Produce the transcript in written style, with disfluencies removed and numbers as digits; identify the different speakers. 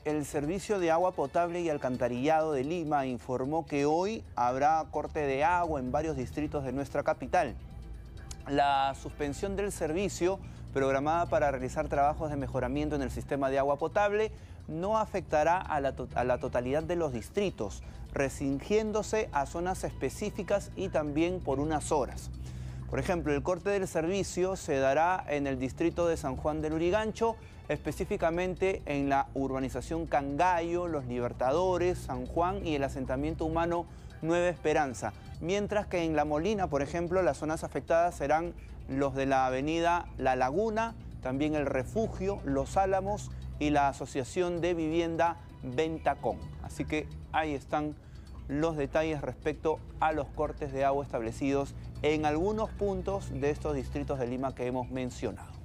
Speaker 1: el Servicio de Agua Potable y Alcantarillado de Lima informó que hoy habrá corte de agua en varios distritos de nuestra capital. La suspensión del servicio, programada para realizar trabajos de mejoramiento en el sistema de agua potable, no afectará a la totalidad de los distritos, restringiéndose a zonas específicas y también por unas horas. Por ejemplo, el corte del servicio se dará en el distrito de San Juan del Lurigancho, específicamente en la urbanización Cangallo, Los Libertadores, San Juan y el asentamiento humano Nueva Esperanza. Mientras que en La Molina, por ejemplo, las zonas afectadas serán los de la avenida La Laguna, también el Refugio, Los Álamos y la Asociación de Vivienda Ventacón. Así que ahí están los detalles respecto a los cortes de agua establecidos en algunos puntos de estos distritos de Lima que hemos mencionado.